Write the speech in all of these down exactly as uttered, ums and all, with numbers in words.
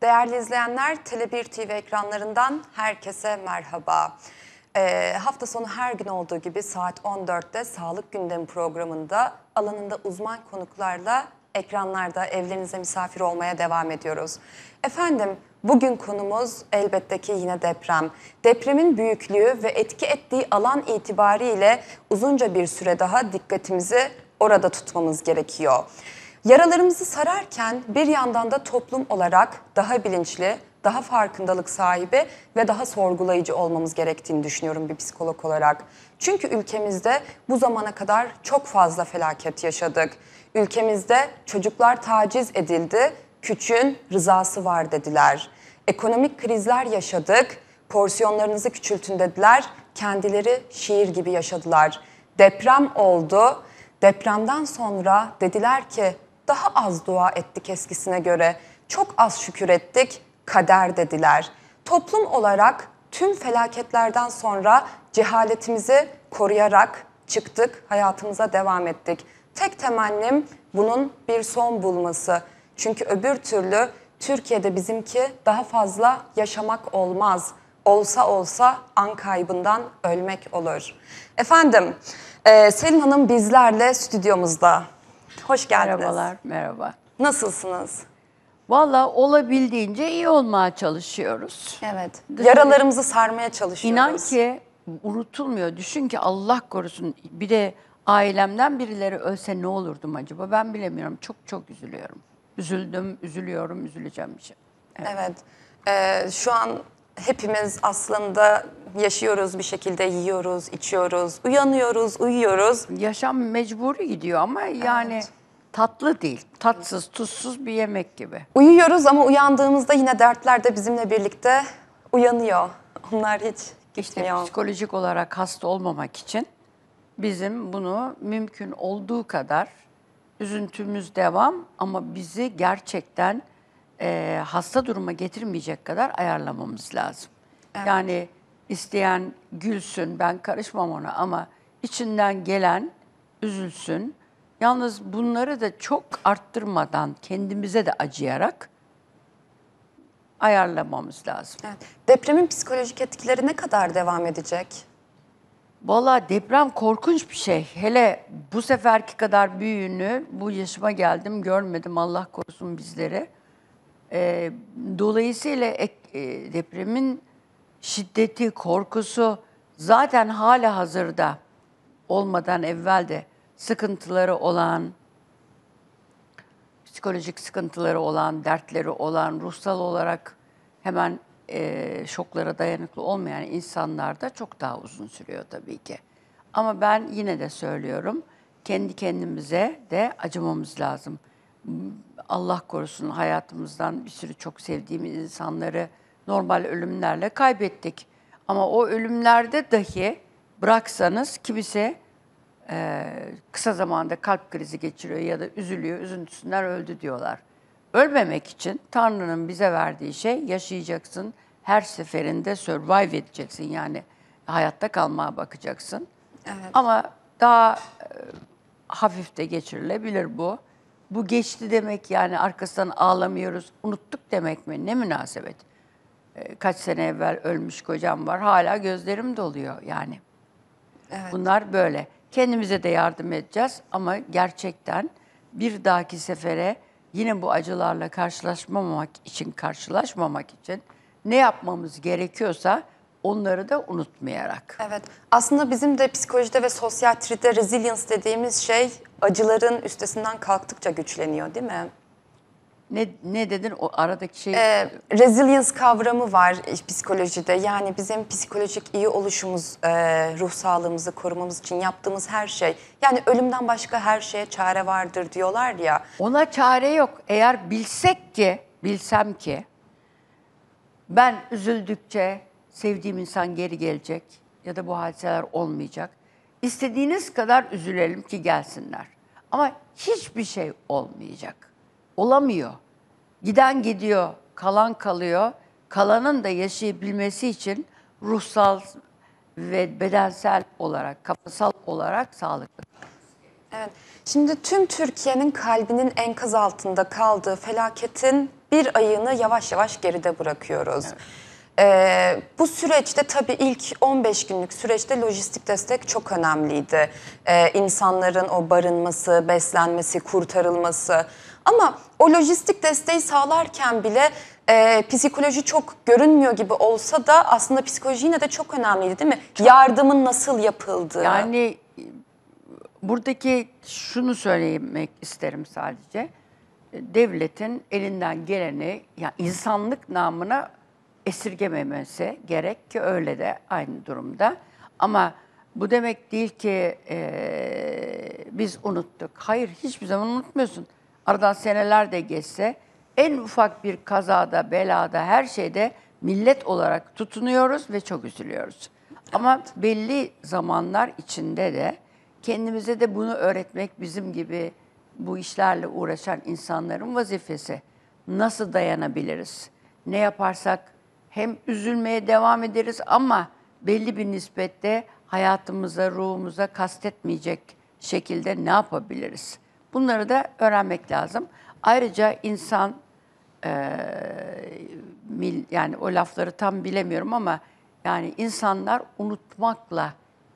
Değerli izleyenler, Tele bir T V ekranlarından herkese merhaba. Ee, hafta sonu her gün olduğu gibi saat on dörtte Sağlık Gündemi programında alanında uzman konuklarla ekranlarda evlerinize misafir olmaya devam ediyoruz. Efendim, bugün konumuz elbette ki yine deprem. Depremin büyüklüğü ve etki ettiği alan itibariyle uzunca bir süre daha dikkatimizi orada tutmamız gerekiyor. Yaralarımızı sararken bir yandan da toplum olarak daha bilinçli, daha farkındalık sahibi ve daha sorgulayıcı olmamız gerektiğini düşünüyorum bir psikolog olarak. Çünkü ülkemizde bu zamana kadar çok fazla felaket yaşadık. Ülkemizde çocuklar taciz edildi, küçüğün rızası var dediler. Ekonomik krizler yaşadık, porsiyonlarınızı küçültün dediler, kendileri şiir gibi yaşadılar. Deprem oldu, depremden sonra dediler ki daha az dua ettik eskisine göre, çok az şükür ettik, kader dediler. Toplum olarak tüm felaketlerden sonra cehaletimizi koruyarak çıktık, hayatımıza devam ettik. Tek temennim bunun bir son bulması. Çünkü öbür türlü Türkiye'de bizimki daha fazla yaşamak olmaz. Olsa olsa an kaybından ölmek olur. Efendim, e, Selin Hanım bizlerle stüdyomuzda. Hoş geldiniz. Merhabalar, merhaba. Nasılsınız? Vallahi olabildiğince iyi olmaya çalışıyoruz. Evet. Dışarı, Yaralarımızı sarmaya çalışıyoruz. İnan ki unutulmuyor. Düşün ki Allah korusun bir de ailemden birileri ölse ne olurdum acaba? Ben bilemiyorum. Çok çok üzülüyorum. Üzüldüm, üzülüyorum, üzüleceğim bir şey. Evet. evet. Ee, şu an hepimiz aslında yaşıyoruz bir şekilde, yiyoruz, içiyoruz, uyanıyoruz, uyuyoruz. Yaşam mecburi gidiyor ama yani Evet. tatlı değil. Tatsız, tuzsuz bir yemek gibi. Uyuyoruz ama uyandığımızda yine dertler de bizimle birlikte uyanıyor. Onlar hiç gitmiyor. İşte psikolojik olarak hasta olmamak için bizim bunu mümkün olduğu kadar üzüntümüz devam ama bizi gerçekten e, hasta duruma getirmeyecek kadar ayarlamamız lazım. Evet. Yani isteyen gülsün, ben karışmam ona ama içinden gelen üzülsün. Yalnız bunları da çok arttırmadan kendimize de acıyarak ayarlamamız lazım. Evet. Depremin psikolojik etkileri ne kadar devam edecek? Vallahi deprem korkunç bir şey. Hele bu seferki kadar büyüğünü bu yaşıma geldim görmedim, Allah korusun bizleri. Ee, dolayısıyla ek, e, depremin şiddeti, korkusu zaten hala hazırda olmadan evvel de sıkıntıları olan, psikolojik sıkıntıları olan, dertleri olan, ruhsal olarak hemen e, şoklara dayanıklı olmayan insanlarda çok daha uzun sürüyor tabii ki. Ama ben yine de söylüyorum, kendi kendimize de acımamız lazım. Allah korusun hayatımızdan bir sürü çok sevdiğimiz insanları normal ölümlerle kaybettik. Ama o ölümlerde dahi bıraksanız kimisi Ee, kısa zamanda kalp krizi geçiriyor ya da üzülüyor, üzüntüsünden öldü diyorlar. Ölmemek için Tanrı'nın bize verdiği şey yaşayacaksın, her seferinde survive edeceksin yani hayatta kalmaya bakacaksın. Evet. Ama daha e, hafif de geçirilebilir bu. Bu geçti demek yani arkasından ağlamıyoruz, unuttuk demek mi? Ne münasebet. E, kaç sene evvel ölmüş kocam var, hala gözlerim doluyor yani. Evet. Bunlar böyle. Kendimize de yardım edeceğiz ama gerçekten bir dahaki sefere yine bu acılarla karşılaşmamak için, karşılaşmamak için ne yapmamız gerekiyorsa onları da unutmayarak. Evet. Aslında bizim de psikolojide ve sosyatride resilience dediğimiz şey acıların üstesinden kalktıkça güçleniyor, değil mi? Ne ne dedin o aradaki şey? Ee, resilience kavramı var psikolojide. Yani bizim psikolojik iyi oluşumuz, e, ruh sağlığımızı korumamız için yaptığımız her şey. Yani ölümden başka her şeye çare vardır diyorlar ya. Ona çare yok. Eğer bilsek ki, bilsem ki ben üzüldükçe sevdiğim insan geri gelecek ya da bu hadiseler olmayacak. İstediğiniz kadar üzülelim ki gelsinler. Ama hiçbir şey olmayacak. Olamıyor. Giden gidiyor, kalan kalıyor. Kalanın da yaşayabilmesi için ruhsal ve bedensel olarak, kafasal olarak sağlıklı. Evet. Şimdi tüm Türkiye'nin kalbinin enkaz altında kaldığı felaketin bir ayını yavaş yavaş geride bırakıyoruz. Evet. Ee, bu süreçte tabii ilk on beş günlük süreçte lojistik destek çok önemliydi. Ee, insanların o barınması, beslenmesi, kurtarılması. Ama o lojistik desteği sağlarken bile e, psikoloji çok görünmüyor gibi olsa da aslında psikoloji yine de çok önemliydi, değil mi? Çok. Yardımın nasıl yapıldığı. Yani buradaki şunu söylemek isterim sadece. Devletin elinden geleni, yani insanlık namına esirgememesi gerek ki öyle de aynı durumda. Ama bu demek değil ki e, biz unuttuk. Hayır, hiçbir zaman unutmuyorsun. Aradan seneler de geçse en ufak bir kazada, belada, her şeyde millet olarak tutunuyoruz ve çok üzülüyoruz. Ama belli zamanlar içinde de kendimize de bunu öğretmek bizim gibi bu işlerle uğraşan insanların vazifesi. Nasıl dayanabiliriz? Ne yaparsak hem üzülmeye devam ederiz ama belli bir nispette hayatımıza, ruhumuza kastetmeyecek şekilde ne yapabiliriz? Bunları da öğrenmek lazım. Ayrıca insan, e, mil, yani o lafları tam bilemiyorum ama yani insanlar unutmakla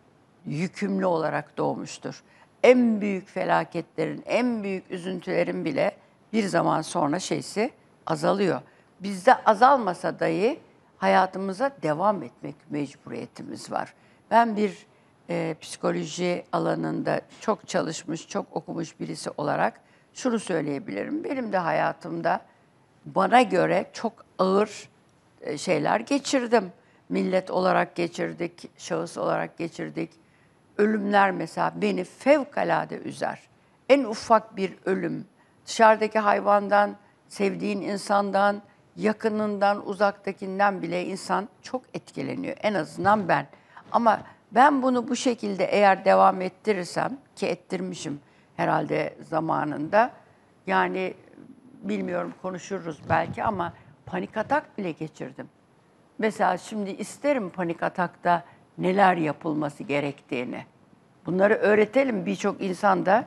yükümlü olarak doğmuştur. En büyük felaketlerin, en büyük üzüntülerin bile bir zaman sonra şeysi azalıyor. Bizde azalmasa dahi hayatımıza devam etmek mecburiyetimiz var. Ben bir e, psikoloji alanında çok çalışmış, çok okumuş birisi olarak şunu söyleyebilirim. Benim de hayatımda bana göre çok ağır e, şeyler geçirdim. Millet olarak geçirdik, şahıs olarak geçirdik. Ölümler mesela beni fevkalade üzer. En ufak bir ölüm, dışarıdaki hayvandan, sevdiğin insandan, yakınından, uzaktakinden bile insan çok etkileniyor. En azından ben. Ama ben bunu bu şekilde eğer devam ettirirsem, ki ettirmişim herhalde zamanında, yani bilmiyorum konuşuruz belki ama panik atak bile geçirdim. Mesela şimdi isterim panik atakta neler yapılması gerektiğini. Bunları öğretelim. Birçok insan da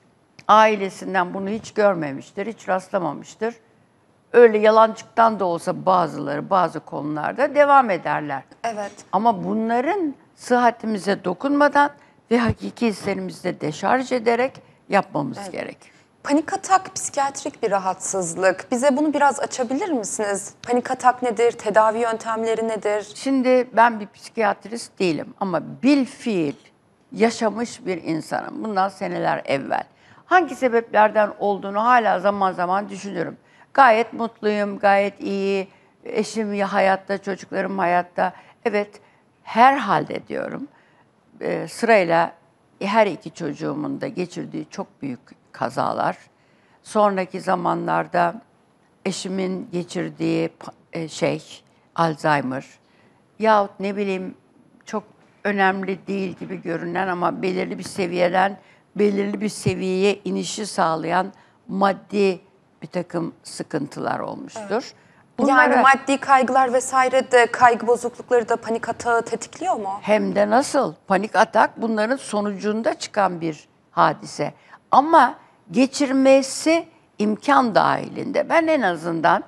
ailesinden bunu hiç görmemiştir, hiç rastlamamıştır. Öyle yalancıktan da olsa bazıları bazı konularda devam ederler. Evet. Ama bunların sıhhatimize dokunmadan ve hakiki hislerimizde deşarj ederek yapmamız evet. gerek. Panik atak psikiyatrik bir rahatsızlık. Bize bunu biraz açabilir misiniz? Panik atak nedir? Tedavi yöntemleri nedir? Şimdi ben bir psikiyatrist değilim ama bilfiil yaşamış bir insanım. Bundan seneler evvel. Hangi sebeplerden olduğunu hala zaman zaman düşünürüm. Gayet mutluyum, gayet iyi. Eşim hayatta, çocuklarım hayatta. Evet, herhalde diyorum. E, sırayla her iki çocuğumun da geçirdiği çok büyük kazalar. Sonraki zamanlarda eşimin geçirdiği şey, Alzheimer. Yahut ne bileyim çok önemli değil gibi görünen ama belirli bir seviyeden belirli bir seviyeye inişi sağlayan maddi bir takım sıkıntılar olmuştur. Evet. Bunlara, yani maddi kaygılar vesaire de kaygı bozuklukları da panik atağı tetikliyor mu? Hem de nasıl? Panik atak bunların sonucunda çıkan bir hadise. Ama geçirmesi imkan dahilinde. Ben en azından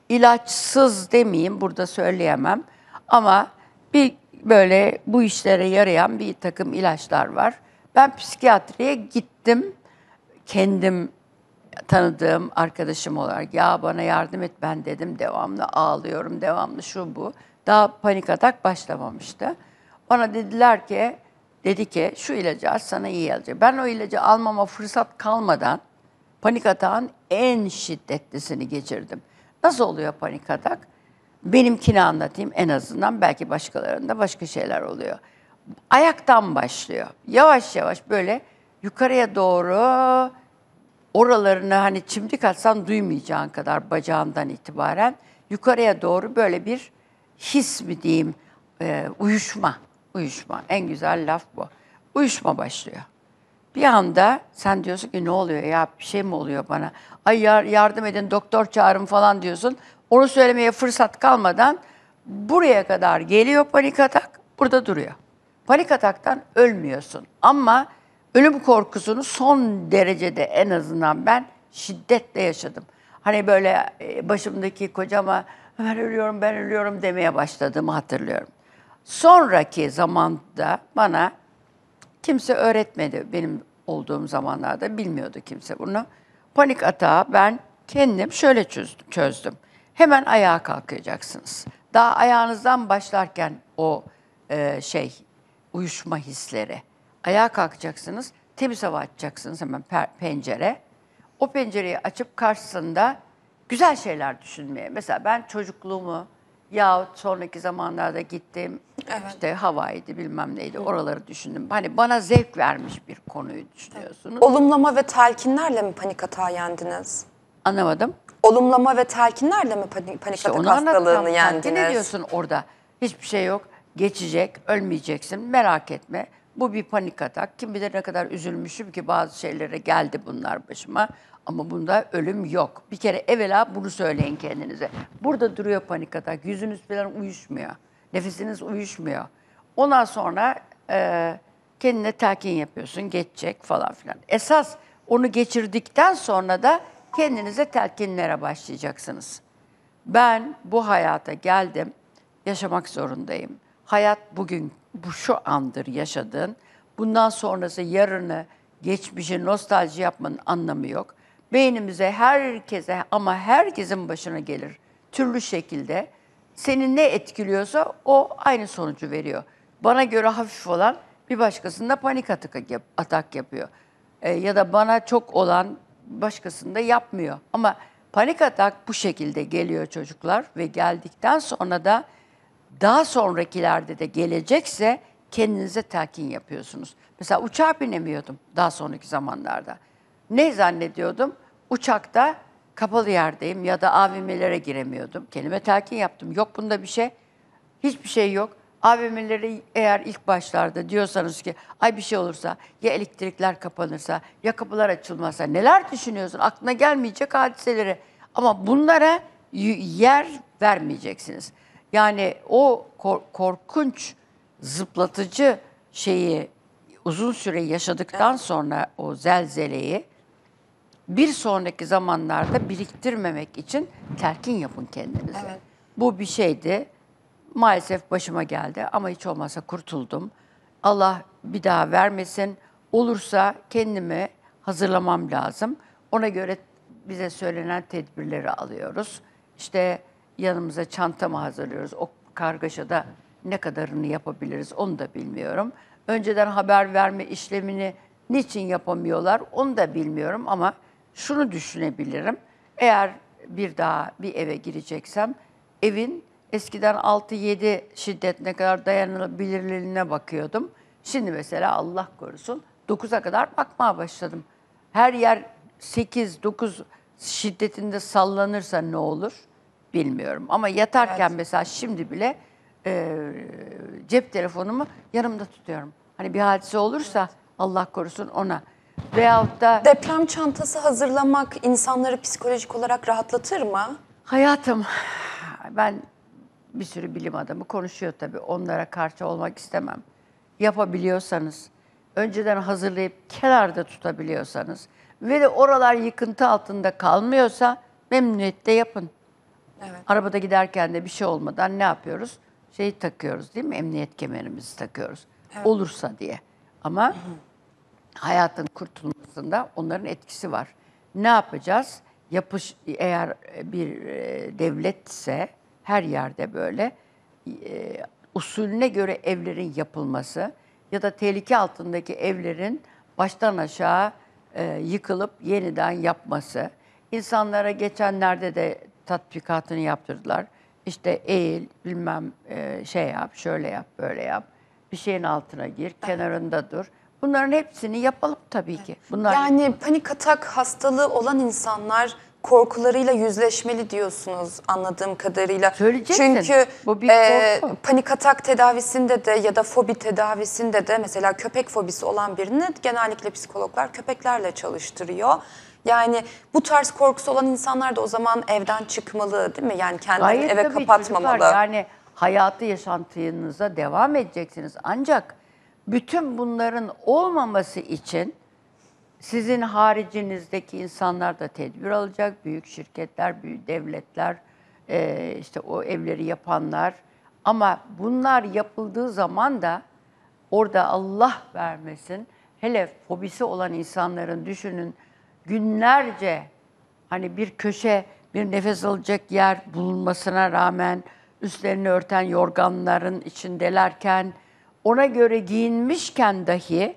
ilaçsız demeyeyim, burada söyleyemem. Ama bir böyle bu işlere yarayan bir takım ilaçlar var. Ben psikiyatriye gittim. Kendim tanıdığım arkadaşım olarak ya bana yardım et ben dedim, devamlı ağlıyorum, devamlı şu bu. Daha panik atak başlamamıştı. Bana dediler ki, dedi ki şu ilacı aç sana iyi gelecek. Ben o ilacı almama fırsat kalmadan panik atağın en şiddetlisini geçirdim. Nasıl oluyor panik atak? Benimkini anlatayım en azından, belki başkalarında başka şeyler oluyor. Ayaktan başlıyor. Yavaş yavaş böyle yukarıya doğru, oralarını hani çimdik atsan duymayacağın kadar bacağından itibaren yukarıya doğru böyle bir his mi diyeyim, e, uyuşma, uyuşma. En güzel laf bu. Uyuşma başlıyor. Bir anda sen diyorsun ki ne oluyor ya, bir şey mi oluyor bana? Ay yardım edin, doktor çağırın falan diyorsun. Onu söylemeye fırsat kalmadan buraya kadar geliyor panik atak, burada duruyor. Panik ataktan ölmüyorsun ama ölüm korkusunu son derecede en azından ben şiddetle yaşadım. Hani böyle e, başımdaki kocama ben ölüyorum, ben ölüyorum demeye başladığımı hatırlıyorum. Sonraki zamanda bana kimse öğretmedi, benim olduğum zamanlarda bilmiyordu kimse bunu. Panik atağı ben kendim şöyle çözdüm. çözdüm. Hemen ayağa kalkacaksınız. Daha ayağınızdan başlarken o e, şey, uyuşma hisleri. Ayağa kalkacaksınız, temiz hava açacaksınız hemen per- pencere. O pencereyi açıp karşısında güzel şeyler düşünmeye. Mesela ben çocukluğumu yahut sonraki zamanlarda gittiğim Evet. işte Hawaii'di bilmem neydi oraları düşündüm. Hani bana zevk vermiş bir konuyu düşünüyorsunuz. Olumlama ve telkinlerle mi panik atağı yendiniz? Anlamadım. Olumlama ve telkinlerle mi panik, panik İşte atak onu hastalığını anlatacağım. yendiniz? Ne diyorsun orada? Hiçbir şey yok. Geçecek, ölmeyeceksin. Merak etme. Bu bir panik atak. Kim bilir ne kadar üzülmüşüm ki bazı şeylere geldi bunlar başıma. Ama bunda ölüm yok. Bir kere evvela bunu söyleyin kendinize. Burada duruyor panik atak. Yüzünüz falan uyuşmuyor. Nefesiniz uyuşmuyor. Ondan sonra e, kendine telkin yapıyorsun. Geçecek falan filan. Esas onu geçirdikten sonra da kendinize telkinlere başlayacaksınız. Ben bu hayata geldim, yaşamak zorundayım. Hayat bugün, bu şu andır yaşadığın. Bundan sonrası yarını, geçmişi nostalji yapmanın anlamı yok. Beynimize herkese ama herkesin başına gelir. Türlü şekilde. Seni ne etkiliyorsa o aynı sonucu veriyor. Bana göre hafif olan bir başkasında panik atak, yap- atak yapıyor. E, ya da bana çok olan başkasında yapmıyor. Ama panik atak bu şekilde geliyor çocuklar ve geldikten sonra da daha sonrakilerde de gelecekse kendinize telkin yapıyorsunuz. Mesela uçağa binemiyordum daha sonraki zamanlarda. Ne zannediyordum? Uçakta kapalı yerdeyim ya da A V M'lere giremiyordum. Kendime telkin yaptım. Yok bunda bir şey. Hiçbir şey yok. A V M'leri eğer ilk başlarda diyorsanız ki ay bir şey olursa, ya elektrikler kapanırsa, ya kapılar açılmazsa neler düşünüyorsun? Aklına gelmeyecek hadiseleri. Ama bunlara y- yer vermeyeceksiniz. Yani o kor- korkunç, zıplatıcı şeyi uzun süre yaşadıktan sonra o zelzeleyi bir sonraki zamanlarda biriktirmemek için telkin yapın kendinize. Evet. Bu bir şeydi. Maalesef başıma geldi ama hiç olmazsa kurtuldum. Allah bir daha vermesin. Olursa kendimi hazırlamam lazım. Ona göre bize söylenen tedbirleri alıyoruz. İşte yanımıza çantamı hazırlıyoruz. O kargaşada ne kadarını yapabiliriz onu da bilmiyorum. Önceden haber verme işlemini niçin yapamıyorlar onu da bilmiyorum ama şunu düşünebilirim. Eğer bir daha bir eve gireceksem evin eskiden altı yedi şiddet ne kadar dayanılabilirliğine bakıyordum. Şimdi mesela Allah korusun dokuza kadar bakmaya başladım. Her yer sekiz dokuz şiddetinde sallanırsa ne olur bilmiyorum. Ama yatarken Evet. mesela şimdi bile e, cep telefonumu yanımda tutuyorum. Hani bir hadise olursa Allah korusun ona. Veyahut da Deprem çantası hazırlamak insanları psikolojik olarak rahatlatır mı? hayatım, ben bir sürü bilim adamı konuşuyor tabii. Onlara karşı olmak istemem. Yapabiliyorsanız, önceden hazırlayıp kenarda tutabiliyorsanız ve de oralar yıkıntı altında kalmıyorsa memnuniyetle yapın. Evet. Arabada giderken de bir şey olmadan ne yapıyoruz? Şeyi takıyoruz değil mi? Emniyet kemerimizi takıyoruz. Olursa diye. Ama hayatın kurtulmasında onların etkisi var. Ne yapacağız? Yapış, eğer bir e, devletse her yerde böyle e, usulüne göre evlerin yapılması ya da tehlike altındaki evlerin baştan aşağı e, yıkılıp yeniden yapması. İnsanlara geçenlerde de tatbikatını yaptırdılar. İşte eğil, bilmem e, şey yap, şöyle yap, böyle yap. Bir şeyin altına gir, kenarında dur. Bunların hepsini yapalım tabii ki. Bunlar Yani panik atak hastalığı olan insanlar korkularıyla yüzleşmeli diyorsunuz anladığım kadarıyla. Söyleyeceksin. Çünkü Bu bir e, korku. panik atak tedavisinde de ya da fobi tedavisinde de mesela köpek fobisi olan birini genellikle psikologlar köpeklerle çalıştırıyor. Yani bu tarz korkusu olan insanlar da o zaman evden çıkmalı değil mi? Yani kendini gayet eve tabii kapatmamalı. çocuklar, yani hayatı yaşantınıza devam edeceksiniz. Ancak bütün bunların olmaması için Sizin haricinizdeki insanlar da tedbir alacak. Büyük şirketler, büyük devletler, e, işte o evleri yapanlar. Ama bunlar yapıldığı zaman da orada Allah vermesin, hele fobisi olan insanların düşünün günlerce hani bir köşe, bir nefes alacak yer bulunmasına rağmen üstlerini örten yorganların içindelerken, ona göre giyinmişken dahi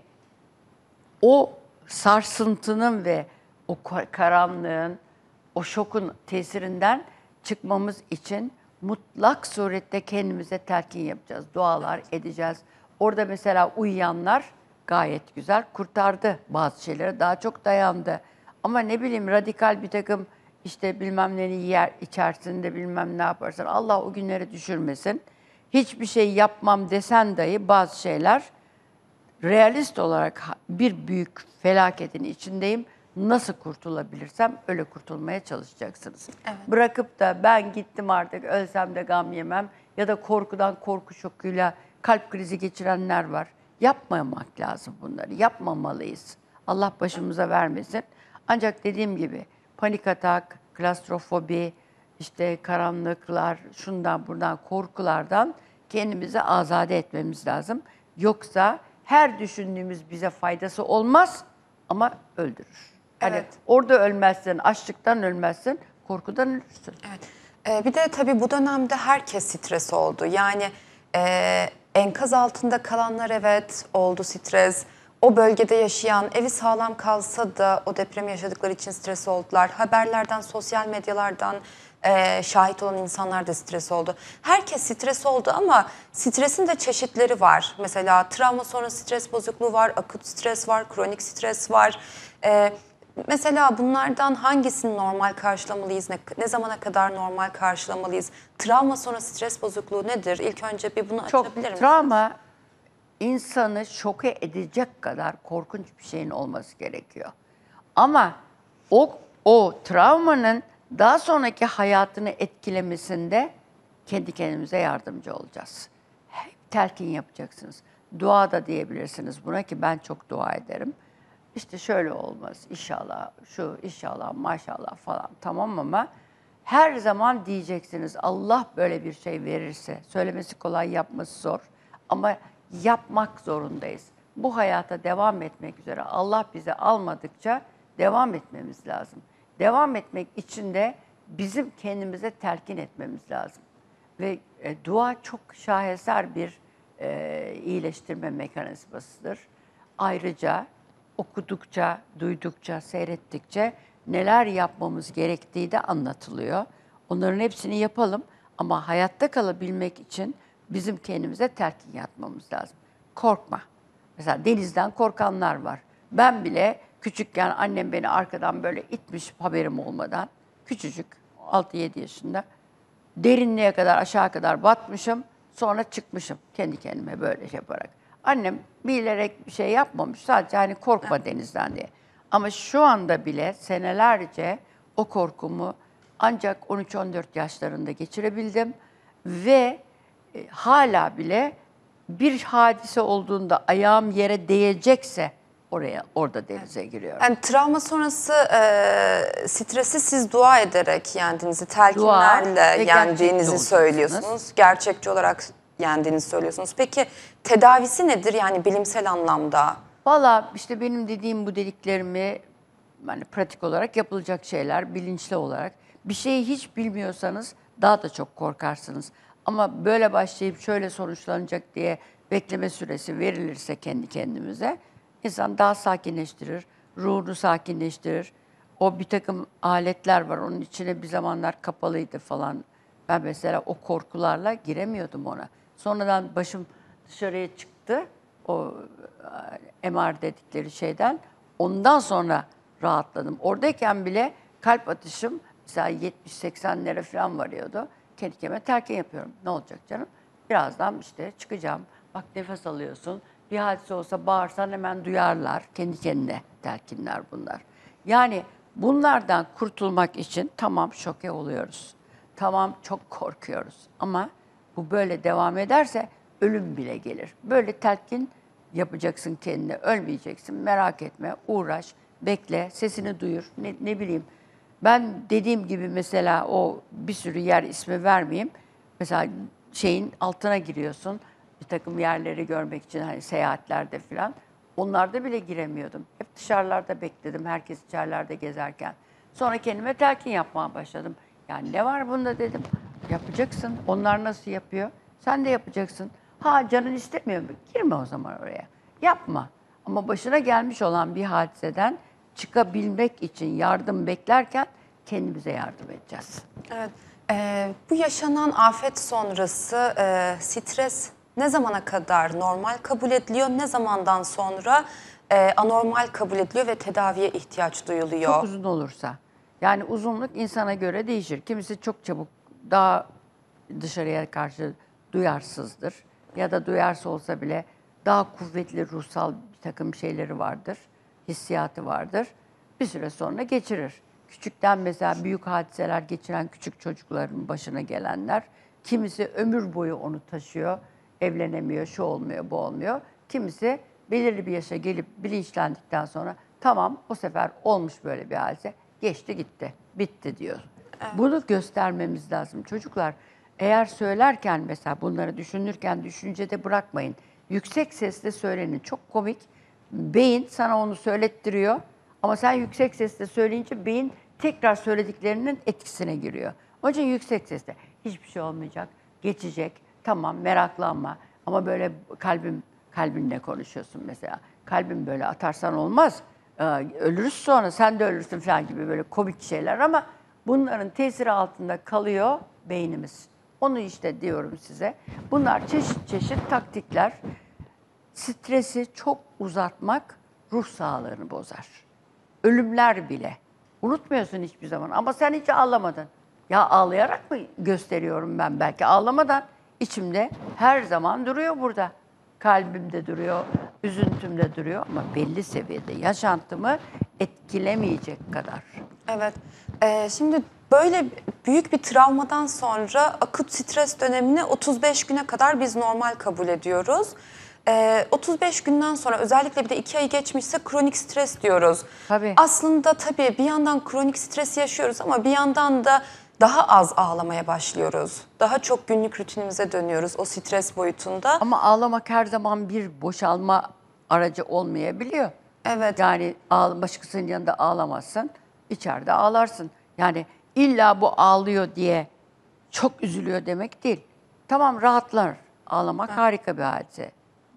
o sarsıntının ve o karanlığın, o şokun tesirinden çıkmamız için mutlak surette kendimize telkin yapacağız, dualar edeceğiz. Orada mesela uyuyanlar gayet güzel kurtardı bazı şeyleri, daha çok dayandı. Ama ne bileyim radikal bir takım işte bilmem neni yer içerisinde bilmem ne yaparsan Allah o günleri düşürmesin. Hiçbir şey yapmam desen dahi bazı şeyler realist olarak bir büyük felaketin içindeyim. Nasıl kurtulabilirsem öyle kurtulmaya çalışacaksınız. Evet. Bırakıp da ben gittim artık ölsem de gam yemem ya da korkudan korku şokuyla kalp krizi geçirenler var. Yapmamak lazım bunları. Yapmamalıyız. Allah başımıza vermesin. Ancak dediğim gibi panik atak, klastrofobi, işte karanlıklar, şundan buradan korkulardan kendimizi azade etmemiz lazım. Yoksa her düşündüğümüz bize faydası olmaz ama öldürür. Hani Evet. orada ölmezsin, açlıktan ölmezsin, korkudan ölürsün. Evet. Ee, bir de tabii bu dönemde herkes stres oldu. Yani e, enkaz altında kalanlar evet oldu stres. O bölgede yaşayan, evi sağlam kalsa da o depremi yaşadıkları için stres oldular. Haberlerden, sosyal medyalardan e, şahit olan insanlar da stres oldu. Herkes stres oldu ama stresin de çeşitleri var. Mesela travma sonrası stres bozukluğu var, akut stres var, kronik stres var. E, Mesela bunlardan hangisini normal karşılamalıyız? Ne, ne zamana kadar normal karşılamalıyız? Travma sonrası stres bozukluğu nedir? İlk önce bir bunu Çok açabilir misiniz? travma insanı şoke edecek kadar korkunç bir şeyin olması gerekiyor. Ama o o travmanın daha sonraki hayatını etkilemesinde kendi kendimize yardımcı olacağız. Hep telkin yapacaksınız. Dua da diyebilirsiniz buna ki ben çok dua ederim. İşte şöyle olmaz inşallah, şu inşallah, maşallah falan tamam ama her zaman diyeceksiniz Allah böyle bir şey verirse, söylemesi kolay yapması zor ama yapmak zorundayız. Bu hayata devam etmek üzere Allah bizi almadıkça devam etmemiz lazım. Devam etmek için de bizim kendimize telkin etmemiz lazım. Ve e, dua çok şaheser bir e, iyileştirme mekanizmasıdır. Ayrıca okudukça, duydukça, seyrettikçe neler yapmamız gerektiği de anlatılıyor. Onların hepsini yapalım ama hayatta kalabilmek için bizim kendimize telkin yapmamız lazım. Korkma. Mesela denizden korkanlar var. Ben bile küçükken annem beni arkadan böyle itmiş haberim olmadan, küçücük altı yedi yaşında derinliğe kadar aşağı kadar batmışım. Sonra çıkmışım kendi kendime böyle şey yaparak. Annem bilerek bir şey yapmamış. Sadece hani korkma denizden diye. Ama şu anda bile senelerce o korkumu ancak on üç on dört yaşlarında geçirebildim. Ve e, hala bile bir hadise olduğunda ayağım yere değecekse oraya orada denize giriyorum. Yani travma sonrası e, stresi siz dua ederek yendiğinizi, telkinlerle ve yendiğinizi gerçekçi söylüyorsunuz. olacaksınız. Gerçekçi olarak yendiğinizi söylüyorsunuz. Peki tedavisi nedir yani bilimsel anlamda? Valla işte benim dediğim bu dediklerimi yani pratik olarak yapılacak şeyler, bilinçli olarak. Bir şeyi hiç bilmiyorsanız daha da çok korkarsınız. Ama böyle başlayıp şöyle sonuçlanacak diye bekleme süresi verilirse kendi kendimize insan daha sakinleştirir, ruhunu sakinleştirir. O bir takım aletler var, onun içine bir zamanlar kapalıydı falan. Ben mesela o korkularla giremiyordum ona. Sonradan başım dışarıya çıktı, o M R dedikleri şeyden. Ondan sonra rahatladım. Oradayken bile kalp atışım mesela yetmiş seksenlere falan varıyordu. Kendi kendime telkin yapıyorum. Ne olacak canım? Birazdan işte çıkacağım. Bak nefes alıyorsun. Bir hadise olsa bağırsan hemen duyarlar. Kendi kendine telkinler bunlar. Yani bunlardan kurtulmak için tamam şoke oluyoruz. Tamam çok korkuyoruz. Ama bu böyle devam ederse ölüm bile gelir. Böyle telkin yapacaksın kendine. Ölmeyeceksin. Merak etme. Uğraş. bekle, sesini duyur, ne, ne bileyim. Ben dediğim gibi mesela o bir sürü yer ismi vermeyeyim. Mesela şeyin altına giriyorsun, bir takım yerleri görmek için hani seyahatlerde falan. Onlarda bile giremiyordum. Hep dışarılarda bekledim, herkes içerilerde gezerken. Sonra kendime telkin yapmaya başladım. Yani ne var bunda dedim. Yapacaksın. Onlar nasıl yapıyor? Sen de yapacaksın. Ha canın istemiyor mu? Girme o zaman oraya. Yapma. Ama başına gelmiş olan bir hadiseden çıkabilmek için yardım beklerken kendimize yardım edeceğiz. Evet. Ee, bu yaşanan afet sonrası e, stres ne zamana kadar normal kabul ediliyor, ne zamandan sonra e, anormal kabul ediliyor ve tedaviye ihtiyaç duyuluyor? Çok uzun olursa. Yani uzunluk insana göre değişir. Kimisi çok çabuk daha dışarıya karşı duyarsızdır. Ya da duyarsa olsa bile daha kuvvetli ruhsal bir takım şeyleri vardır. Hissiyatı vardır. Bir süre sonra geçirir. Küçükten mesela büyük hadiseler geçiren küçük çocukların başına gelenler. Kimisi ömür boyu onu taşıyor. Evlenemiyor, şu olmuyor, bu olmuyor. Kimisi belirli bir yaşa gelip bilinçlendikten sonra tamam o sefer olmuş böyle bir hadise. Geçti gitti, bitti diyor. Evet. Bunu göstermemiz lazım. Çocuklar eğer söylerken mesela bunları düşünürken düşüncede bırakmayın. Yüksek sesle söylenin. Çok komik. Beyin sana onu söylettiriyor. Ama sen yüksek sesle söyleyince beyin tekrar söylediklerinin etkisine giriyor. Onun için yüksek sesle hiçbir şey olmayacak, geçecek. Tamam meraklanma. Ama böyle kalbim kalbinle konuşuyorsun mesela. Kalbim böyle atarsan olmaz. Ee, ölürüz sonra sen de ölürsün falan gibi böyle komik şeyler ama bunların tesiri altında kalıyor beynimiz. Onu işte diyorum size. Bunlar çeşit çeşit taktikler. Stresi çok uzatmak ruh sağlığını bozar. Ölümler bile. Unutmuyorsun hiçbir zaman ama sen hiç ağlamadın. Ya ağlayarak mı gösteriyorum ben belki? Ağlamadan içimde her zaman duruyor burada. Kalbimde duruyor, üzüntümde duruyor ama belli seviyede yaşantımı etkilemeyecek kadar. Evet. Ee, şimdi böyle büyük bir travmadan sonra akut stres dönemini otuz beş güne kadar biz normal kabul ediyoruz. Ee, otuz beş günden sonra özellikle bir de iki ayı geçmişse kronik stres diyoruz. Tabii. Aslında tabii bir yandan kronik stres yaşıyoruz ama bir yandan da daha az ağlamaya başlıyoruz. Daha çok günlük rutinimize dönüyoruz o stres boyutunda. Ama ağlamak her zaman bir boşalma aracı olmayabiliyor. Evet. Yani ağ- başkasının yanında ağlamazsın, içeride ağlarsın. Yani illa bu ağlıyor diye çok üzülüyor demek değil. Tamam rahatlar. Ağlamak harika bir hadise.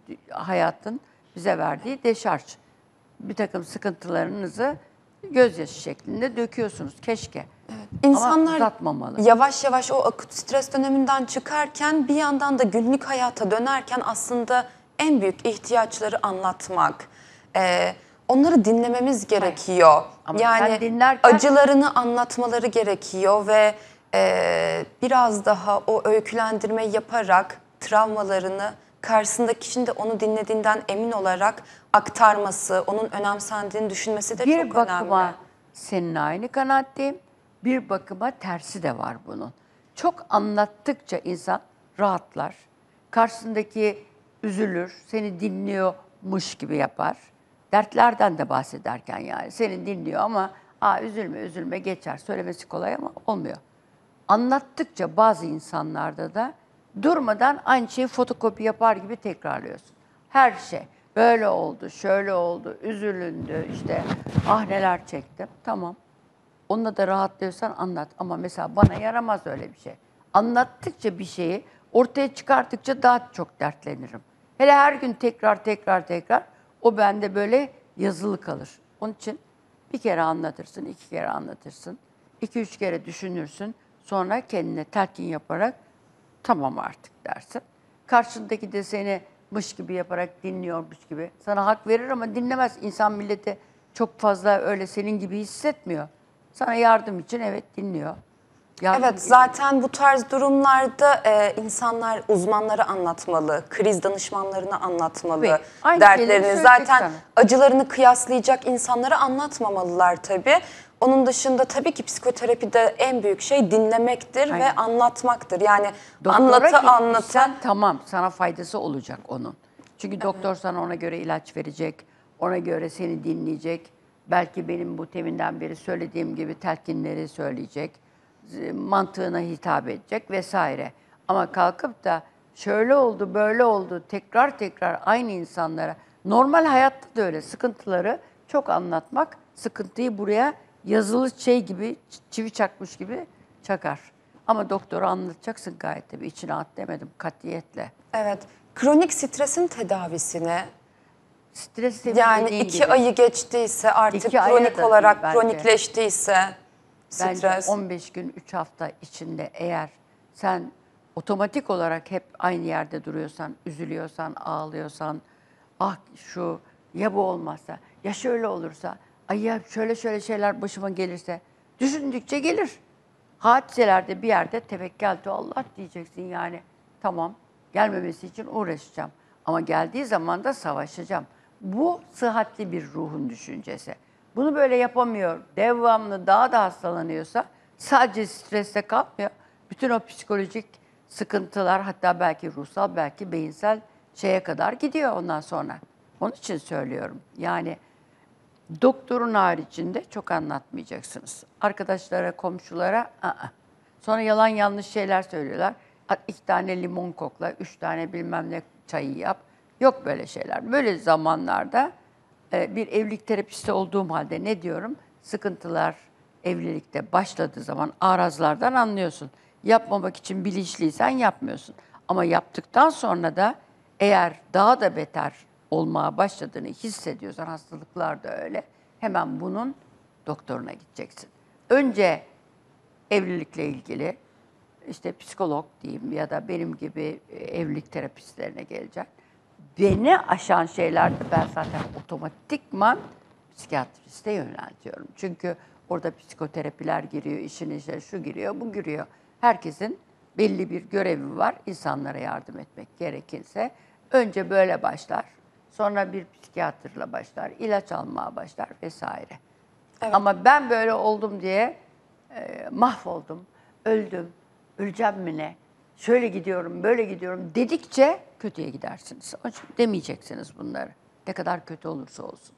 Hayatın bize verdiği deşarj. Bir takım sıkıntılarınızı gözyaşı şeklinde döküyorsunuz. Keşke. Ama İnsanlar uzatmamalı. yavaş yavaş o akut stres döneminden çıkarken bir yandan da günlük hayata dönerken aslında en büyük ihtiyaçları anlatmak. Ee, onları dinlememiz gerekiyor. Ama yani sen dinlerken- acılarını anlatmaları gerekiyor ve e, biraz daha o öykülendirme yaparak travmalarını karşısındaki kişinin de onu dinlediğinden emin olarak aktarması, onun önemsendiğini düşünmesi de Bir çok bakıma önemli. seninle aynı kanaatteyim. Bir bakıma tersi de var bunun. Çok anlattıkça insan rahatlar. Karşısındaki üzülür, seni dinliyormuş gibi yapar. Dertlerden de bahsederken yani seni dinliyor ama aa üzülme üzülme geçer. Söylemesi kolay ama olmuyor. Anlattıkça bazı insanlarda da durmadan aynı şeyi fotokopi yapar gibi tekrarlıyorsun. Her şey böyle oldu, şöyle oldu, üzülündü işte ah neler çektim. Tamam. Onunla da rahatlıyorsan anlat. Ama mesela bana yaramaz öyle bir şey. Anlattıkça bir şeyi ortaya çıkarttıkça daha çok dertlenirim. Hele her gün tekrar tekrar tekrar o bende böyle yazılı kalır. Onun için bir kere anlatırsın, iki kere anlatırsın. İki üç kere düşünürsün. Sonra kendine telkin yaparak tamam artık dersin. Karşındaki de seni mış gibi yaparak dinliyormuş gibi. Sana hak verir ama dinlemez. İnsan milleti çok fazla öyle senin gibi hissetmiyor. Sana yardım için evet dinliyor. Yardım Evet, zaten bu tarz durumlarda e, insanlar uzmanlara anlatmalı, kriz danışmanlarına anlatmalı Tabii, aynı şeyleri dertlerini. söyleyecek Zaten sana. acılarını kıyaslayacak insanlara anlatmamalılar tabii. Onun dışında tabii ki psikoterapide en büyük şey dinlemektir ve Aynen. anlatmaktır. Yani Doktora anlatı anlatı. gitmişsen tamam sana faydası olacak onun. Çünkü doktor sana ona göre ilaç verecek, ona göre seni dinleyecek. Belki benim bu teminden beri söylediğim gibi telkinleri söyleyecek, mantığına hitap edecek vesaire. Ama kalkıp da şöyle oldu, böyle oldu, tekrar tekrar aynı insanlara, normal hayatta da öyle sıkıntıları çok anlatmak, sıkıntıyı buraya yazılı şey gibi, çivi çakmış gibi çakar. Ama doktora anlatacaksın gayet tabii, içine at demedim katiyetle. Evet. Kronik stresin tedavisine, Stres demin yani dediğin iki gibi. ayı geçtiyse artık İki aya kronik da olarak değil bence. kronikleştiyse Bence stres. on beş gün, üç hafta içinde eğer sen otomatik olarak hep aynı yerde duruyorsan, üzülüyorsan, ağlıyorsan, ah şu ya bu olmazsa, ya şöyle olursa, ay ya şöyle şöyle şeyler başıma gelirse, düşündükçe gelir. Hadiselerde bir yerde tevekkeltü Allah diyeceksin yani. Tamam, gelmemesi için uğraşacağım. Ama geldiği zaman da savaşacağım. Bu sıhhatli bir ruhun düşüncesi. Bunu böyle yapamıyor, devamlı daha da hastalanıyorsa sadece streste kalmıyor. Bütün o psikolojik sıkıntılar, hatta belki ruhsal, belki beyinsel şeye kadar gidiyor ondan sonra. Onun için söylüyorum. Yani doktorun haricinde çok anlatmayacaksınız. Arkadaşlara, komşulara, ı-ı. Sonra yalan yanlış şeyler söylüyorlar. İki tane limon kokla, üç tane bilmem ne çayı yap. Yok böyle şeyler. Böyle zamanlarda e, bir evlilik terapisti olduğum halde ne diyorum? Sıkıntılar evlilikte başladığı zaman arazlardan anlıyorsun. Yapmamak için bilinçliysen yapmıyorsun. Ama yaptıktan sonra da eğer daha da beter olmaya başladığını hissediyorsan, hastalıklar da öyle, hemen bunun doktoruna gideceksin. Önce evlilikle ilgili işte psikolog diyeyim ya da benim gibi evlilik terapistlerine geleceğim. Beni aşan şeylerde ben zaten otomatikman psikiyatriste yöneltiyorum. Çünkü orada psikoterapiler giriyor, işin içine şu giriyor, bu giriyor. Herkesin belli bir görevi var. İnsanlara yardım etmek gerekirse önce böyle başlar. Sonra bir psikiyatrla başlar, ilaç almaya başlar vesaire. Evet. Ama ben böyle oldum diye e, mahvoldum, öldüm, öleceğim mi ne? Şöyle gidiyorum, böyle gidiyorum dedikçe kötüye gidersiniz. Onun için demeyeceksiniz bunları. Ne kadar kötü olursa olsun.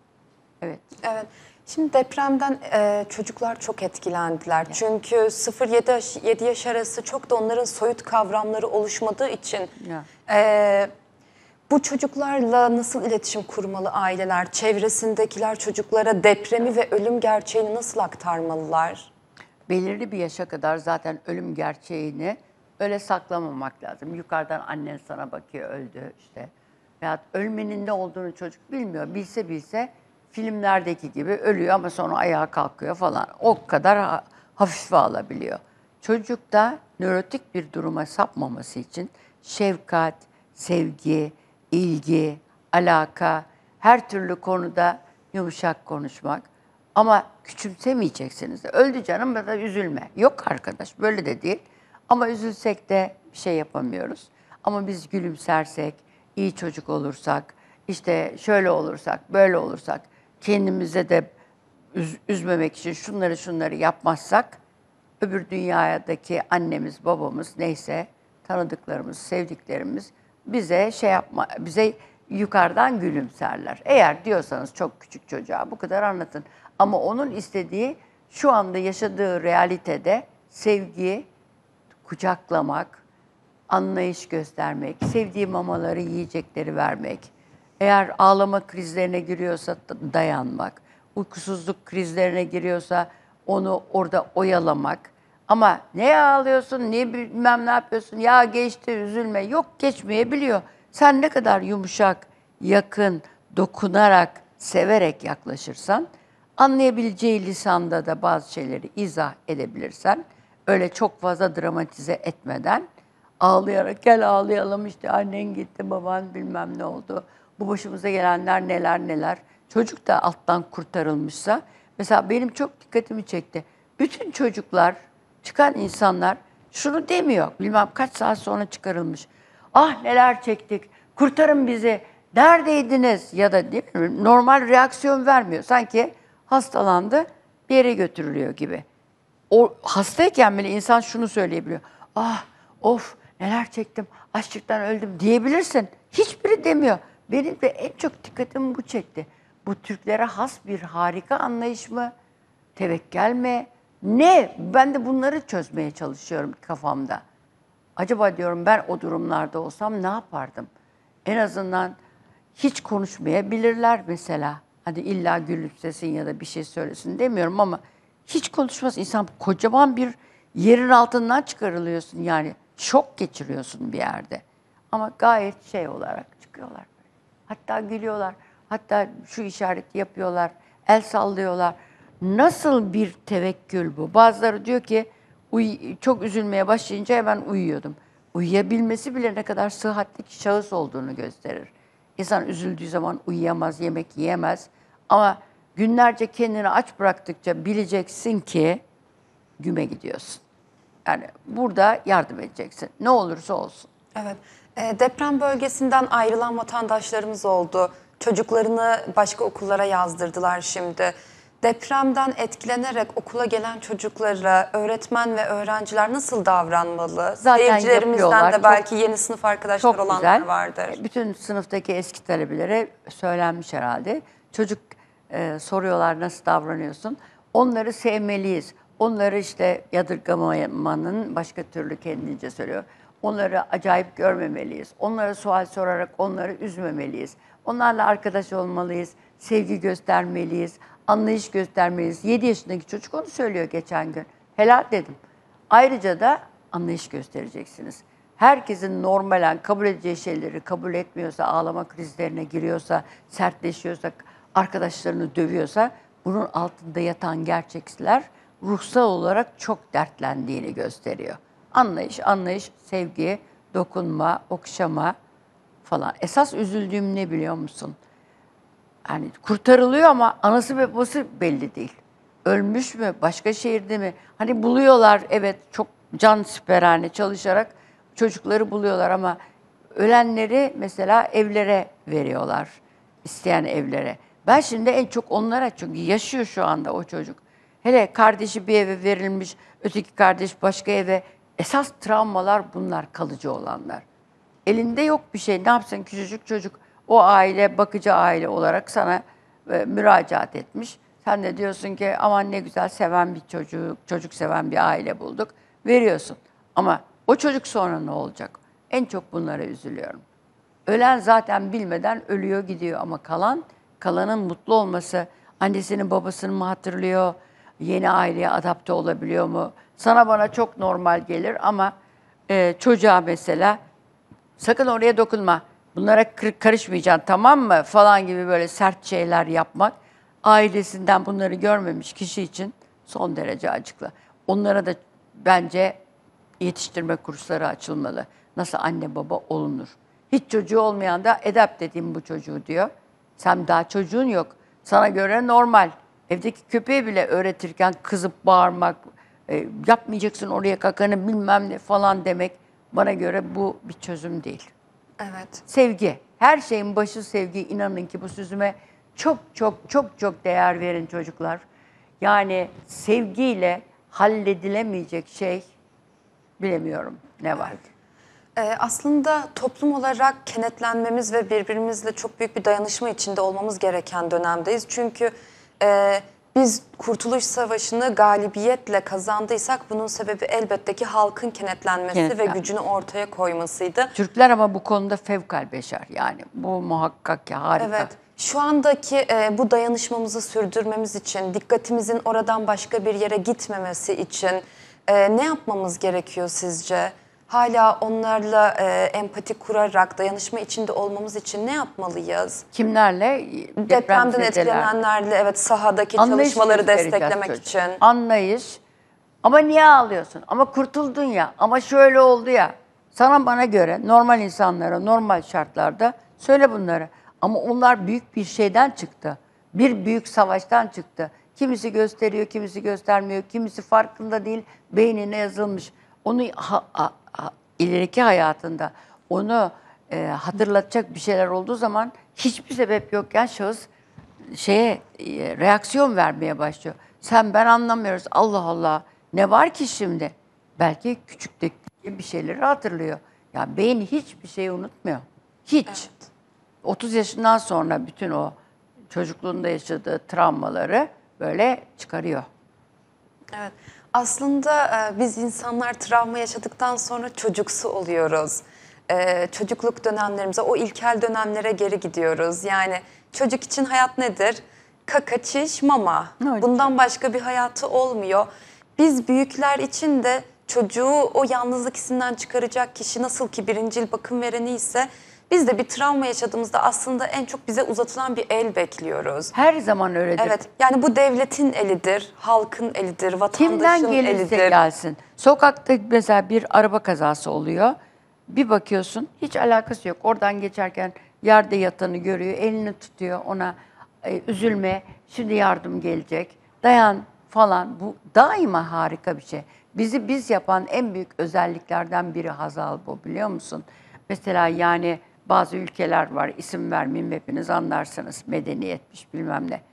Evet. Evet. Şimdi depremden e, çocuklar çok etkilendiler. Çünkü sıfır yedi yaş arası çok da onların soyut kavramları oluşmadığı için Ya. e, bu çocuklarla nasıl iletişim kurmalı aileler? Çevresindekiler çocuklara depremi ve ölüm gerçeğini nasıl aktarmalılar? Belirli bir yaşa kadar zaten ölüm gerçeğini öyle saklamamak lazım. Yukarıdan annen sana bakıyor, öldü işte. Veyahut ölmenin ne olduğunu çocuk bilmiyor. Bilse bilse filmlerdeki gibi ölüyor ama sonra ayağa kalkıyor falan. O kadar ha- hafife alabiliyor. Çocukta nörotik bir duruma sapmaması için şefkat, sevgi, ilgi, alaka, her türlü konuda yumuşak konuşmak. Ama küçümsemeyeceksiniz. Öldü canım da üzülme. Yok arkadaş, böyle de değil. Ama üzülsek de bir şey yapamıyoruz. Ama biz gülümsersek, iyi çocuk olursak, işte şöyle olursak, böyle olursak, kendimize de üz- üzmemek için şunları şunları yapmazsak, öbür dünyadaki annemiz, babamız neyse, tanıdıklarımız, sevdiklerimiz bize şey yapma, bize yukarıdan gülümserler. Eğer diyorsanız çok küçük çocuğa bu kadar anlatın. Ama onun istediği şu anda yaşadığı realitede sevgi, kucaklamak, anlayış göstermek, sevdiği mamaları, yiyecekleri vermek. Eğer ağlama krizlerine giriyorsa da- dayanmak, uykusuzluk krizlerine giriyorsa onu orada oyalamak. Ama ne ağlıyorsun, ne bilmem ne yapıyorsun, ya geçti üzülme, yok geçmeyebiliyor. Sen ne kadar yumuşak, yakın, dokunarak, severek yaklaşırsan, anlayabileceği lisanda da bazı şeyleri izah edebilirsen, öyle çok fazla dramatize etmeden, ağlayarak gel ağlayalım işte annen gitti, baban bilmem ne oldu, bu başımıza gelenler neler neler. Çocuk da alttan kurtarılmışsa, mesela benim çok dikkatimi çekti. Bütün çocuklar, çıkan insanlar şunu demiyor, bilmem kaç saat sonra çıkarılmış. Ah neler çektik, kurtarın bizi, neredeydiniz? Ya da değil mi? Normal reaksiyon vermiyor. Sanki hastalandı, bir yere götürülüyor gibi. O hastayken bile insan şunu söyleyebiliyor. Ah, of, neler çektim, açlıktan öldüm diyebilirsin. Hiçbiri demiyor. Benim de en çok dikkatimi bu çekti. Bu Türklere has bir harika anlayış mı? Tevekkel mi? Ne? Ben de bunları çözmeye çalışıyorum kafamda. Acaba diyorum ben o durumlarda olsam ne yapardım? En azından hiç konuşmayabilirler mesela. Hadi illa gülümsesin ya da bir şey söylesin demiyorum ama hiç konuşmaz. İnsan kocaman bir yerin altından çıkarılıyorsun yani. Şok geçiriyorsun bir yerde. Ama gayet şey olarak çıkıyorlar. Hatta gülüyorlar. Hatta şu işareti yapıyorlar. El sallıyorlar. Nasıl bir tevekkül bu? Bazıları diyor ki uy- çok üzülmeye başlayınca hemen uyuyordum. Uyuyabilmesi bile ne kadar sıhhatli şahıs olduğunu gösterir. İnsan üzüldüğü zaman uyuyamaz, yemek yiyemez. Ama günlerce kendini aç bıraktıkça bileceksin ki güme gidiyorsun. Yani burada yardım edeceksin. Ne olursa olsun. Evet. E, deprem bölgesinden ayrılan vatandaşlarımız oldu. Çocuklarını başka okullara yazdırdılar şimdi. Depremden etkilenerek okula gelen çocuklara öğretmen ve öğrenciler nasıl davranmalı? Zaten Seyircilerimizden yapıyorlar. de Çok- belki yeni sınıf arkadaşlar Çok olanlar güzel. vardır. Bütün sınıftaki eski talebelere söylenmiş herhalde. Çocuk e, soruyorlar nasıl davranıyorsun? Onları sevmeliyiz. Onları işte yadırgamamanın başka türlü kendince söylüyor. Onları acayip görmemeliyiz. Onlara sual sorarak onları üzmemeliyiz. Onlarla arkadaş olmalıyız. Sevgi göstermeliyiz. Anlayış göstermeliyiz. yedi yaşındaki çocuk onu söylüyor geçen gün. Helal dedim. Ayrıca da anlayış göstereceksiniz. Herkesin normalen kabul edeceği şeyleri kabul etmiyorsa, ağlama krizlerine giriyorsa, sertleşiyorsa, arkadaşlarını dövüyorsa bunun altında yatan gerçekler ruhsal olarak çok dertlendiğini gösteriyor. Anlayış, anlayış, sevgi, dokunma, okşama falan. Esas üzüldüğüm ne biliyor musun? Yani kurtarılıyor ama anası ve babası belli değil. Ölmüş mü, başka şehirde mi? Hani buluyorlar, evet çok cansiperane çalışarak çocukları buluyorlar ama ölenleri mesela evlere veriyorlar. İsteyen evlere. Ben şimdi en çok onlara, çünkü yaşıyor şu anda o çocuk. Hele kardeşi bir eve verilmiş, öteki kardeş başka eve. Esas travmalar bunlar, kalıcı olanlar. Elinde yok bir şey. Ne yapsın küçücük çocuk? O aile bakıcı aile olarak sana e, müracaat etmiş. Sen de diyorsun ki aman ne güzel seven bir çocuk, çocuk seven bir aile bulduk. Veriyorsun. Ama o çocuk sonra ne olacak? En çok bunlara üzülüyorum. Ölen zaten bilmeden ölüyor gidiyor ama kalan, kalanın mutlu olması, annesinin babasını mı hatırlıyor, yeni aileye adapte olabiliyor mu? Sana bana çok normal gelir ama e, çocuğa mesela sakın oraya dokunma, bunlara karışmayacaksın tamam mı falan gibi böyle sert şeyler yapmak, ailesinden bunları görmemiş kişi için son derece acıklı. Onlara da bence yetiştirme kursları açılmalı. Nasıl anne baba olunur? Hiç çocuğu olmayan da edep dediğim bu çocuğu diyor. Sen daha çocuğun yok. Sana göre normal. Evdeki köpeği bile öğretirken kızıp bağırmak, e, yapmayacaksın oraya kakanı bilmem ne falan demek bana göre bu bir çözüm değil. Evet. Sevgi. Her şeyin başı sevgi. İnanın ki bu sözüme çok çok çok çok değer verin çocuklar. Yani sevgiyle halledilemeyecek şey bilemiyorum ne var. Ee, aslında toplum olarak kenetlenmemiz ve birbirimizle çok büyük bir dayanışma içinde olmamız gereken dönemdeyiz. Çünkü e, biz Kurtuluş Savaşı'nı galibiyetle kazandıysak bunun sebebi elbette ki halkın kenetlenmesi ve Kenetlen. gücünü ortaya koymasıydı. Türkler ama bu konuda fevkalbeşer yani bu muhakkak ki harika. Evet. Şu andaki e, bu dayanışmamızı sürdürmemiz için, dikkatimizin oradan başka bir yere gitmemesi için e, ne yapmamız gerekiyor sizce? Hala onlarla e, empati kurarak dayanışma içinde olmamız için ne yapmalıyız? Kimlerle? Depremden Depremzedeler. etkilenenlerle evet sahadaki Anlayış çalışmaları göstereceğiz desteklemek çocuk. için. Anlayış. Ama niye ağlıyorsun? Ama kurtuldun ya. Ama şöyle oldu ya. Sana bana göre normal insanlara normal şartlarda söyle bunları. Ama onlar büyük bir şeyden çıktı. Bir büyük savaştan çıktı. Kimisi gösteriyor, kimisi göstermiyor, kimisi farkında değil, beynine yazılmış. Onu ha, ha, ha, ileriki hayatında onu e, hatırlatacak bir şeyler olduğu zaman hiçbir sebep yokken şahıs şeye e, reaksiyon vermeye başlıyor. Sen ben anlamıyoruz. Allah Allah. Ne var ki şimdi? Belki küçükteki bir şeyleri hatırlıyor. Ya beyin hiçbir şeyi unutmuyor. Hiç. Evet. otuz yaşından sonra bütün o çocukluğunda yaşadığı travmaları böyle çıkarıyor. Evet. Aslında e, biz insanlar travma yaşadıktan sonra çocuksu oluyoruz. E, çocukluk dönemlerimize, o ilkel dönemlere geri gidiyoruz. Yani çocuk için hayat nedir? Kaka, çiş, mama. Evet. Bundan başka bir hayatı olmuyor. Biz büyükler için de çocuğu o yalnızlık hissinden çıkaracak kişi nasıl ki birincil bakım vereni ise biz de bir travma yaşadığımızda aslında en çok bize uzatılan bir el bekliyoruz. Her zaman öyledir. Evet, yani bu devletin elidir, halkın elidir, vatandaşın Kimden gelirse elidir. gelsin. Sokakta mesela bir araba kazası oluyor. Bir bakıyorsun hiç alakası yok. Oradan geçerken yerde yatanı görüyor, elini tutuyor ona e, üzülme, şimdi yardım gelecek, dayan falan. Bu daima harika bir şey. Bizi biz yapan en büyük özelliklerden biri Hazal bu, biliyor musun? Mesela yani bazı ülkeler var, isim vermeyeyim, hepiniz anlarsınız, medeniyetmiş bilmem ne.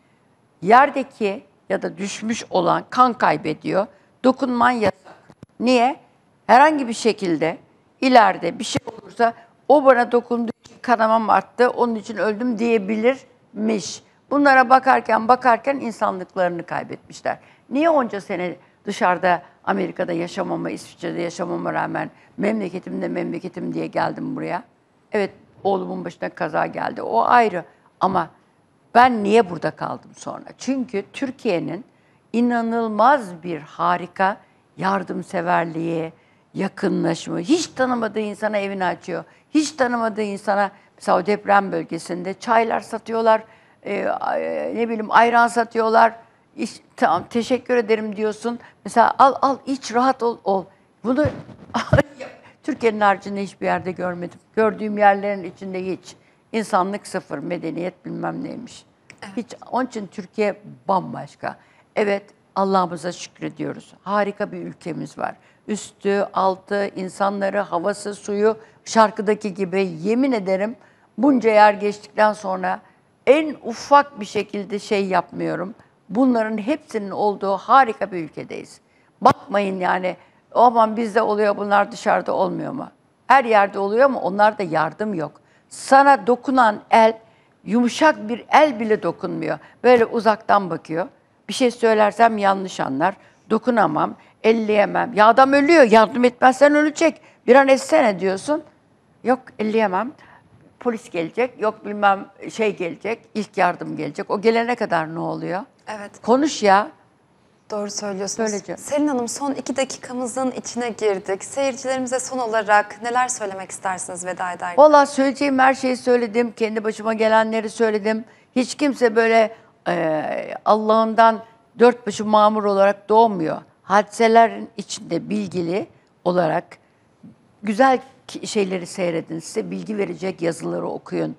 Yerdeki ya da düşmüş olan kan kaybediyor. Dokunman yasak. Niye? Herhangi bir şekilde ileride bir şey olursa o bana dokunduğu için kanamam arttı, onun için öldüm diyebilirmiş. Bunlara bakarken bakarken insanlıklarını kaybetmişler. Niye onca sene dışarıda Amerika'da yaşamama, İsviçre'de yaşamama rağmen memleketimde memleketim diye geldim buraya? Evet, oğlumun başına kaza geldi, o ayrı, ama ben niye burada kaldım sonra? Çünkü Türkiye'nin inanılmaz bir harika yardımseverliği, yakınlaşma, hiç tanımadığı insana evini açıyor. Hiç tanımadığı insana, mesela o deprem bölgesinde çaylar satıyorlar, e, e, ne bileyim ayran satıyorlar. İş, tamam, teşekkür ederim diyorsun. Mesela al al iç, rahat ol. ol. Bunu Türkiye'nin haricinde hiçbir yerde görmedim. Gördüğüm yerlerin içinde hiç. İnsanlık sıfır, medeniyet bilmem neymiş. Evet. Hiç, onun için Türkiye bambaşka. Evet, Allah'ımıza şükrediyoruz. Harika bir ülkemiz var. Üstü, altı, insanları, havası, suyu, şarkıdaki gibi, yemin ederim bunca yer geçtikten sonra en ufak bir şekilde şey yapmıyorum. Bunların hepsinin olduğu harika bir ülkedeyiz. Bakmayın yani, aman bizde oluyor, bunlar dışarıda olmuyor mu? Her yerde oluyor ama onlarda yardım yok. Sana dokunan el, yumuşak bir el bile dokunmuyor. Böyle uzaktan bakıyor. Bir şey söylersem yanlış anlar. Dokunamam, elleyemem. Ya adam ölüyor, yardım etmezsen ölecek. Bir an etsene diyorsun. Yok, elleyemem. Polis gelecek, yok bilmem şey gelecek, ilk yardım gelecek. O gelene kadar ne oluyor? Evet. Konuş ya. Doğru söylüyorsunuz. Söyleyeceğim. Selin Hanım, son iki dakikamızın içine girdik. Seyircilerimize son olarak neler söylemek istersiniz veda ederken? Valla söyleyeceğim her şeyi söyledim. Kendi başıma gelenleri söyledim. Hiç kimse böyle e, Allah'ından dört başı mamur olarak doğmuyor. Hadiselerin içinde bilgili olarak güzel şeyleri seyredin. Size bilgi verecek yazıları okuyun.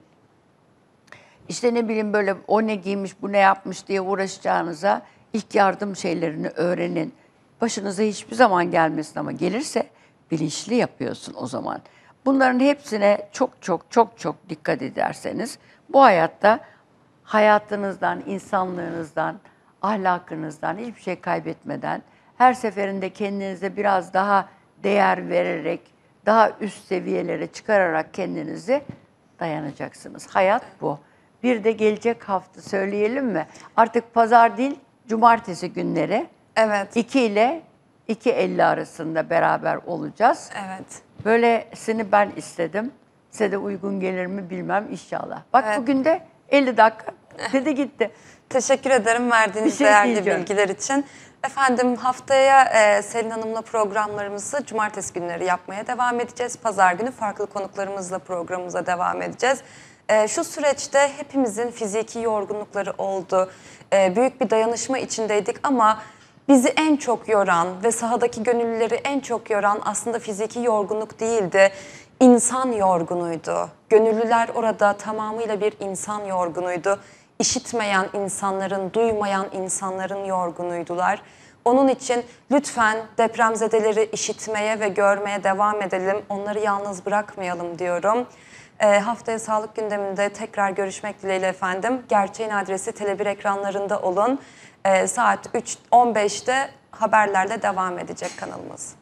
İşte ne bileyim böyle o ne giymiş, bu ne yapmış diye uğraşacağınıza ilk yardım şeylerini öğrenin. Başınıza hiçbir zaman gelmesin ama gelirse bilinçli yapıyorsun o zaman. Bunların hepsine çok çok çok çok dikkat ederseniz bu hayatta hayatınızdan, insanlığınızdan, ahlakınızdan hiçbir şey kaybetmeden her seferinde kendinize biraz daha değer vererek, daha üst seviyelere çıkararak kendinizi dayanacaksınız. Hayat bu. Bir de gelecek hafta söyleyelim mi? Artık pazar değil, cumartesi günleri. Evet. iki ile iki elli arasında beraber olacağız. Evet. Böylesini ben istedim. Size de uygun gelir mi bilmem, inşallah. Bak Evet. bugün de elli dakika dedi gitti. Teşekkür ederim verdiğiniz Bir şey değerli diyeceğim. bilgiler için. Efendim, haftaya e, Selin Hanım'la programlarımızı cumartesi günleri yapmaya devam edeceğiz. Pazar günü farklı konuklarımızla programımıza devam edeceğiz. E, şu süreçte hepimizin fiziki yorgunlukları oldu. E, büyük bir dayanışma içindeydik ama bizi en çok yoran ve sahadaki gönüllüleri en çok yoran aslında fiziki yorgunluk değildi. İnsan yorgunuydu. Gönüllüler orada tamamıyla bir insan yorgunuydu. İşitmeyen insanların, duymayan insanların yorgunuydular. Onun için lütfen depremzedeleri işitmeye ve görmeye devam edelim. Onları yalnız bırakmayalım diyorum. E, haftaya sağlık gündeminde tekrar görüşmek dileğiyle efendim. Gerçeğin adresi Tele bir ekranlarında olun. E, saat üç on beşte haberlerle devam edecek kanalımız.